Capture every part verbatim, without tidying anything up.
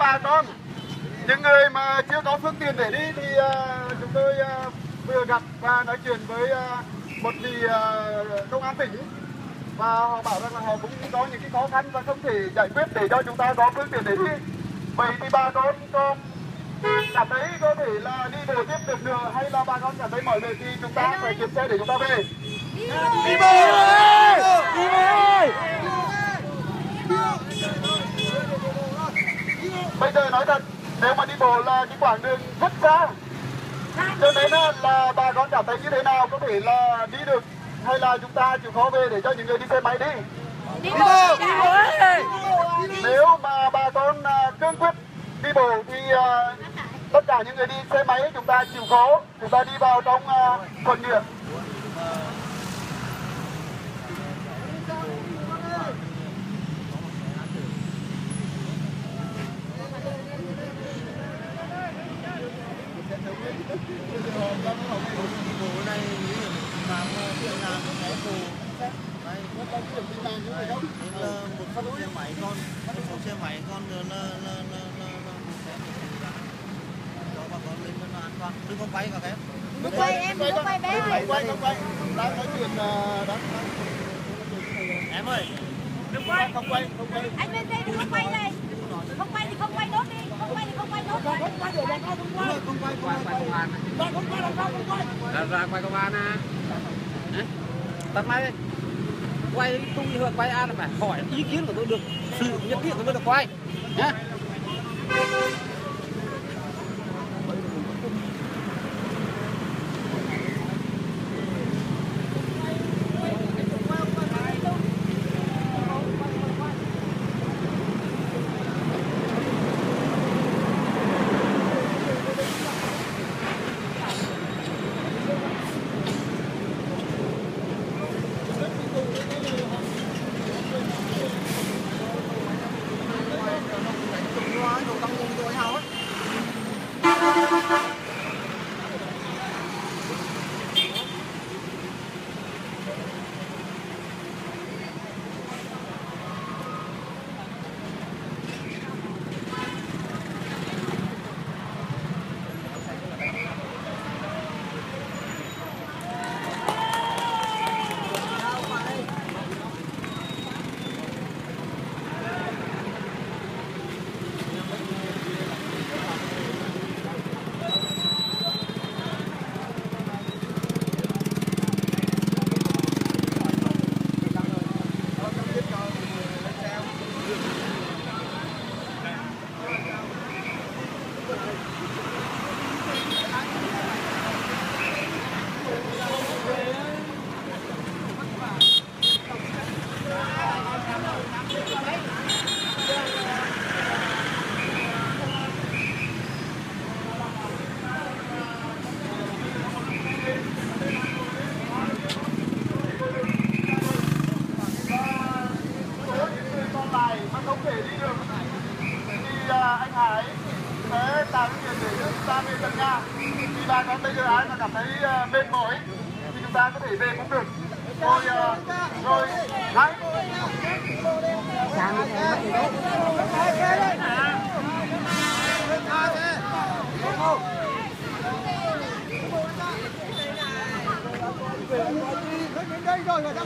bà con, những người mà chưa có phương tiện để đi thì uh, chúng tôi uh, vừa gặp và nói chuyện với uh, một vị uh, công an tỉnh, và họ bảo rằng là họ cũng có những cái khó khăn và không thể giải quyết để cho chúng ta có phương tiện để đi. Vậy thì bà con con cảm thấy có thể là đi bộ tiếp được nữa, hay là bà con cảm thấy mọi người thì chúng ta phải kiếm xe để chúng ta về? Đi bộ! Đi bộ! Đi bộ! Bây giờ nói thật, nếu mà đi bộ là cái quãng đường rất xa, cho nên là bà con cảm thấy như thế nào, có thể là đi được hay là chúng ta chịu khó về để cho những người đi xe máy đi? Đi bộ! Đi bộ! Nếu mà bà con cương quyết đi bộ thì uh, tất cả những người đi xe máy chúng ta chịu khó, chúng ta đi vào trong uh, thuận tiện. một số xe máy con, một số xe máy con nữa là là là là cho bà con lên nó an toàn, đừng có quay cả em. Đừng quay em, đừng có quay bé ơi. Quay, không quay, đang nói chuyện đó. Em ơi, đừng quay, không quay, không quay. Anh bên đây đừng có quay này. Không quay thì không quay nốt đi, không quay thì không quay nốt. Không quay để bà con không quay. không quay, quay quay công an. Không quay làm sao không quay. Ra ra quay công an à. Tắt máy. Quay không như quay an là phải hỏi ý kiến của tôi được, sự nhất thiết tôi mới được quay nhá. Anh Hải sẽ tạo điều kiện để chúng ta về tận nhà. Khi bà con bây giờ ai mà cảm thấy uh, mệt mỏi thì chúng ta có thể về cũng được. Rồi, uh, rồi, Hải. Đây rồi, rồi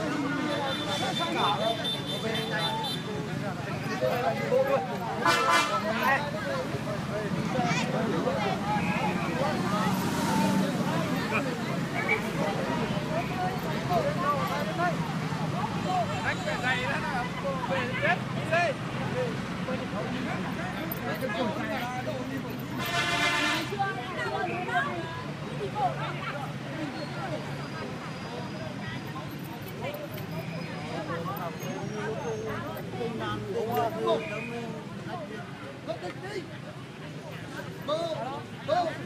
Go, go, go.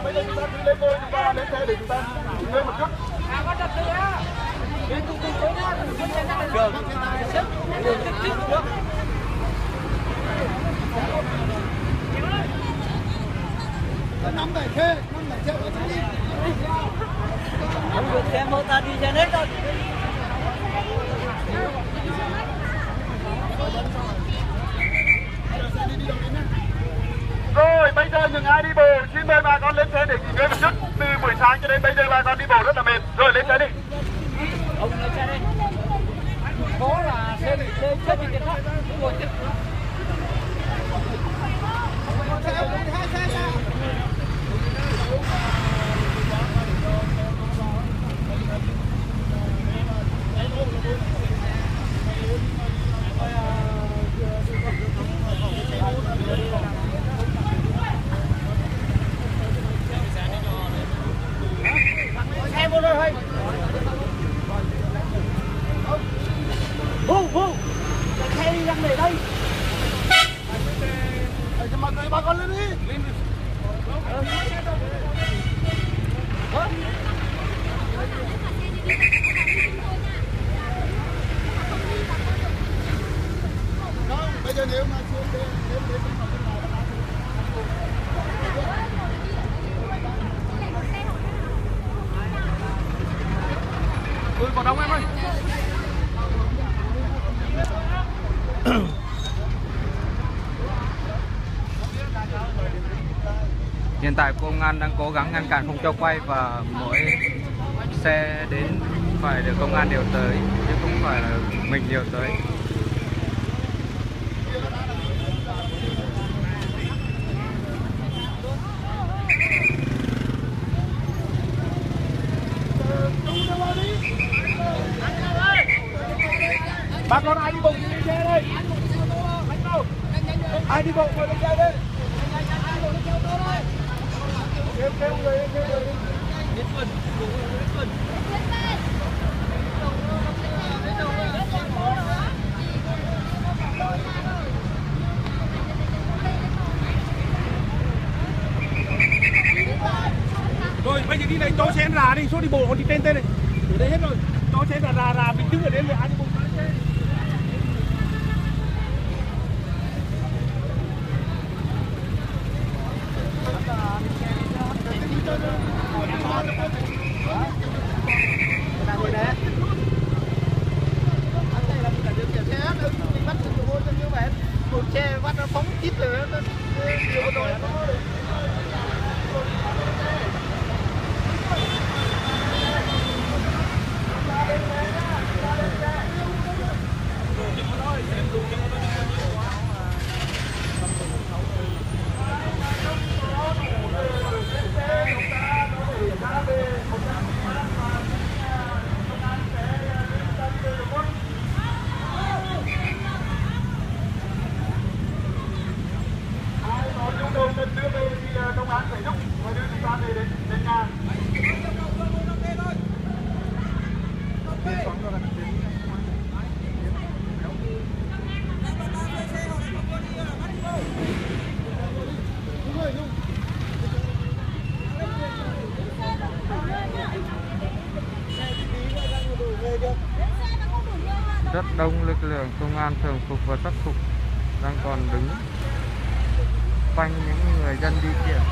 bây giờ chúng ta cứ lên ngôi, chúng ta lên xe để chúng ta nghỉ ngơi một chút. À, có trật tự á. Đi cùng cùng với nó, với xe nó đường, xếp, đường tích tích được. Năm bảy xe, năm bảy xe có đi. Không được xe mô ta đi xe hết rồi. Rồi bây giờ những ai đi bộ xin mời bà con lên xe để nghỉ ngơi một chút. Từ buổi sáng cho đến bây giờ bà con đi bộ rất là mệt. Rồi lên xe đi. Ông lên xe đi. Có là xe đi lên xe đi tiền khác. Ngồi tiếp. Hai xe sao? Xe vô rồi thôi. Vô vô. Xe đi ra để đây. Mọi người bà con lên đi. Lên đi. Bây giờ nếu mà xuống đến đến đến phòng bên này ừ, còn đông em ơi. Hiện tại công an đang cố gắng ngăn cản không cho quay và mỗi xe đến phải được công an điều tới chứ không phải là mình điều tới. Bác con ai đi bộ lên xe đây? Ai đi bộ ngồi lên xe đây? Kêu kêu người kêu người đi. Biết phần, biết phần. Rồi bây giờ đi này cho xe rà đi, số đi bộ còn đi trên tên này. Ở đây hết rồi. Cho xe rà rà rà mình đứng ở đây rồi ai đi bộ lên xe. Xe bắt nó phóng chít rồi nó nhiều rồi. Công an phải giúp và đưa chúng ta về đến đến nhà. Rất đông lực lượng công an thường phục và sắc phục đang còn đứng quanh những người dân đi kiện.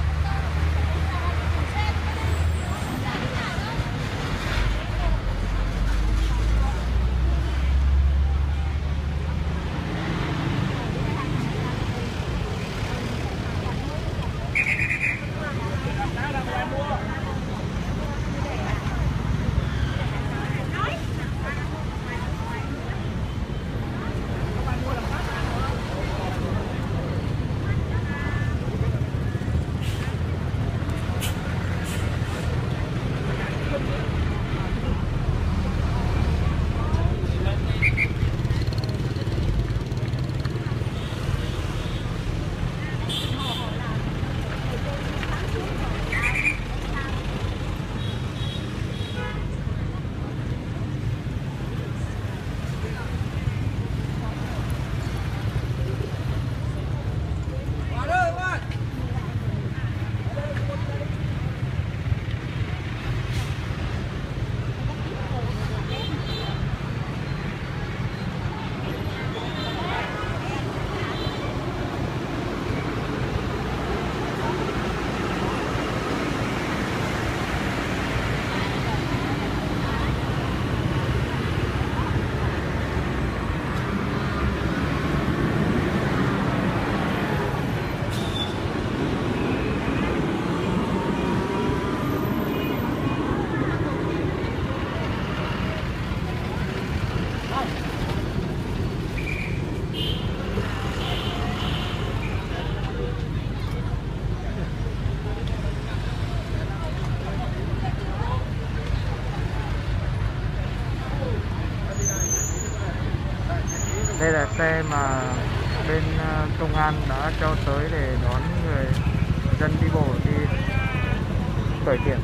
xe mà bên ờ, công an đã cho tới để đón người dân đi bộ đi khởi kiện.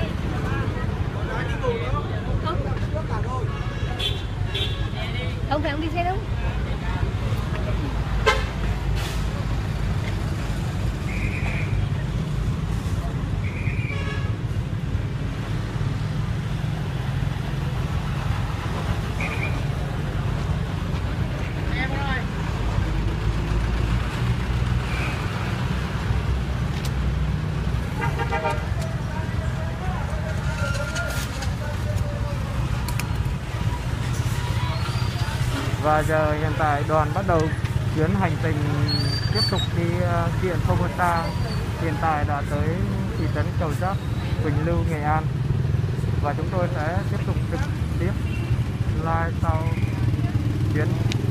Không phải ông đi xe đâu. Và giờ hiện tại đoàn bắt đầu chuyến hành trình tiếp tục đi uh, kiện Formosa. Hiện tại đã tới thị trấn Cầu Giáp, Quỳnh Lưu, Nghệ An. Và chúng tôi sẽ tiếp tục trực tiếp live sau chuyến